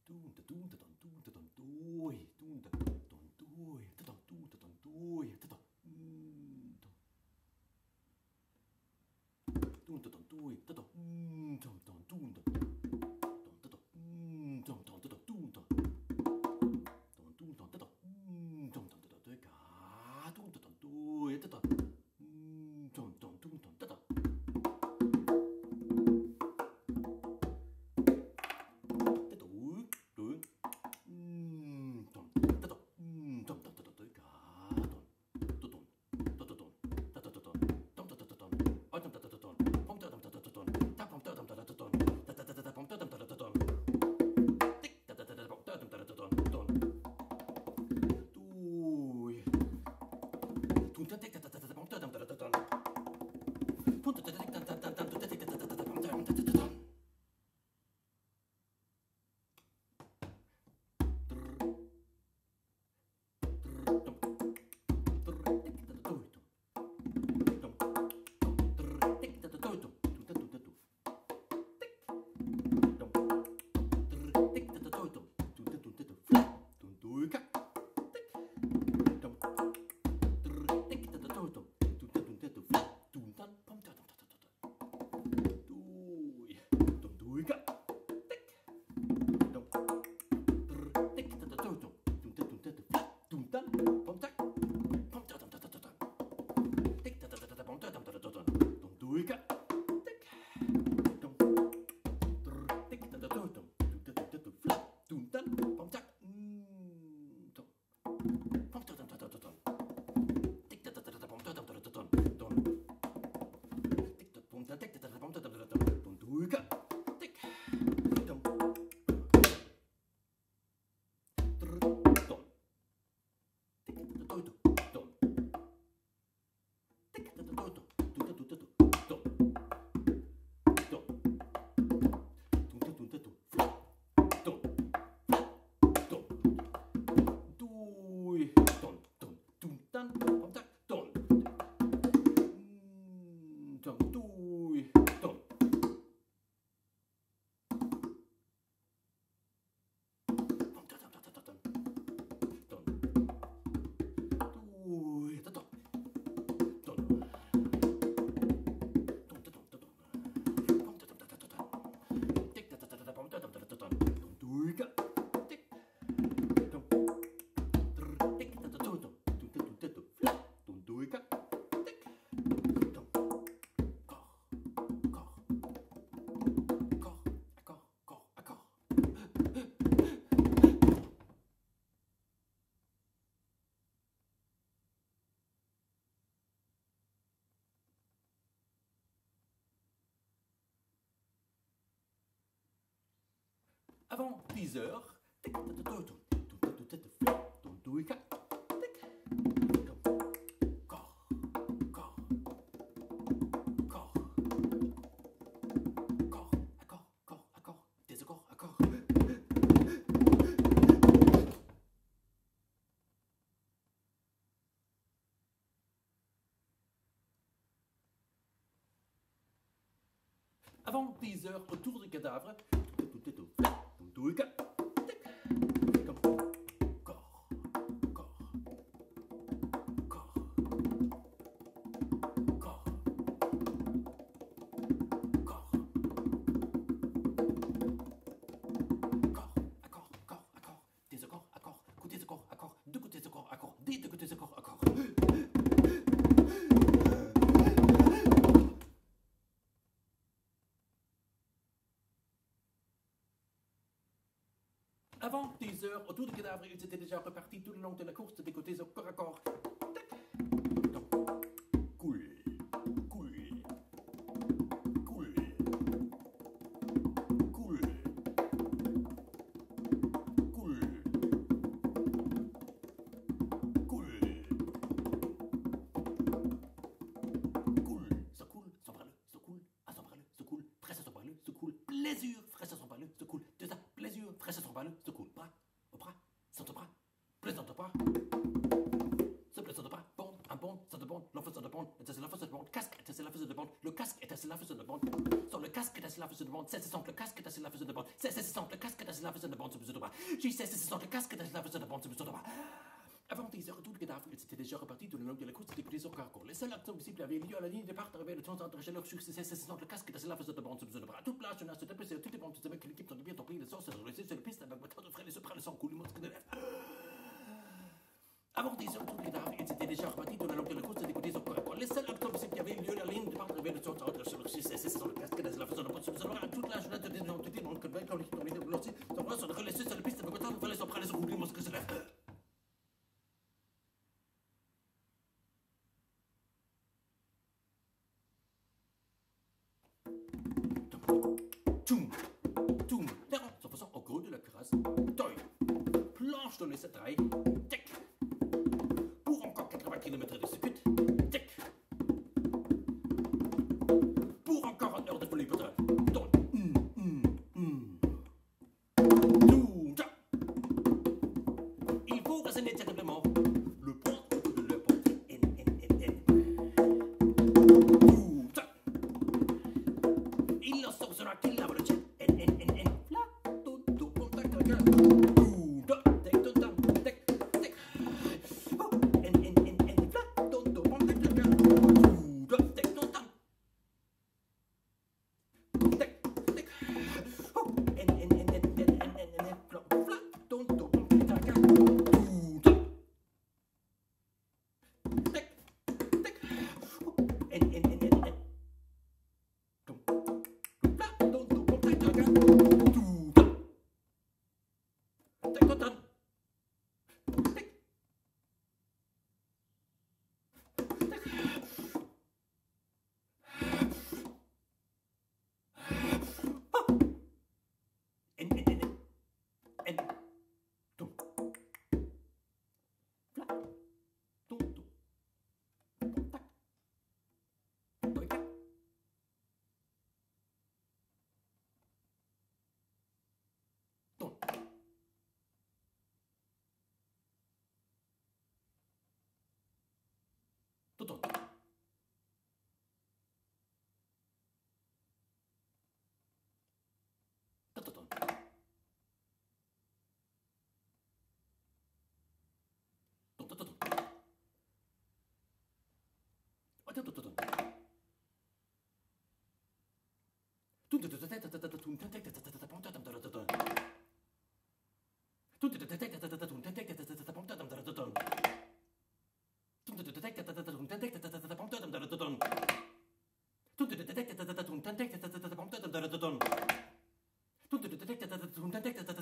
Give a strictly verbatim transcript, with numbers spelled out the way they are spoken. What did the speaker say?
Avant dix heures, avant dix heures, autour du cadavre, Avant dix heures, autour du cadavre, ils étaient déjà repartis tout le long de la course des côtés au corps à corps. Cool, cool, cool, cool, cool, cool, cool, ça coule, s'embrale, ça coule, à s'embrale, ça coule, fraîche à s'embrale, ça coule, plaisir, fraîche à s'embrale, ça coule, de ça, plaisir, fraîche à s'embrale, ça coule, bras, au bras, sans au bras, plaisant au bras, se plaisant au bras, bon, un bon, ça te bon, l'enfant ça te bon, ça c'est l'enfant ça te bon, casque, ça c'est l'enfant. faisait de bande. Le casque est assis là, faisait de bande. Sans le casque est assis là, faisait de bande. C'est le casque est assis là, faisait de bande. C'est le casque est assis là, faisait de bande. C'est besoin de bras. J'ai c'est le casque est assis là, faisait de bande. C'est besoin de bras. Avant dix heures, tout le cadavre, il s'était déjà reparti tout le long de la course et écouté son cargo. Les seuls acteurs visibles avaient lieu à la ligne de départ, arrivaient de temps en temps chez leur succès. C'est le casque est assis là, faisait de bande. C'est besoin de bras. Toute plage, on a se déplacé, toutes les bandes, toutes les mecs, l'équipe sont bien tombées, les sorts, c'est sur les pistes, avec ma de frais, les soprans, le sang coule, le monstre de lèvres. Avant dix heures, tout le cadavre, il s'était déjà reparti tout le long de la course et écouté son cargo. Les seuls acteurs visibles qui avaient lieu à la ligne de départ, arrivaient de temps en temps chez leur succès. C'est le casque est assis là, faisait de bande. C'est besoin de bras. Toute la journée, des gens, tout le monde, comme l'équipe tombée, les sorts, sont relaissés sur les pistes, avec ma de frais, les soprans, le sang coule, le monstre de lèvres. Toum, toum, terrain, s'en faisant au creux de la crasse. Toy, planche dans les sept rails. Tic, pour encore quatre-vingts kilomètres de circuit. Tic, pour encore une heure de folie pétrole. Toy, hum, hum, hum. Toum, ta. Il faut raisonner terriblement. Le point de la porte. N, N, N, N. Toum, ta. Il en sort sur un kill lave le jet. N, N, N, N. Là, tout, tout, contact, regarde. Toum, ta. Tic, tout, ta. Tic, tic. Oh, N, N, N, N. Là, tout, tout, contact, regarde. Toum, ta. Tic, tout, ta. Tic, tic. Oh, N, N, N, N, N, N, N, N, N. Là, tout, tout, contact, regarde. Toum, ta. Tic, tic. Oh, N, N, N, N, N. Dun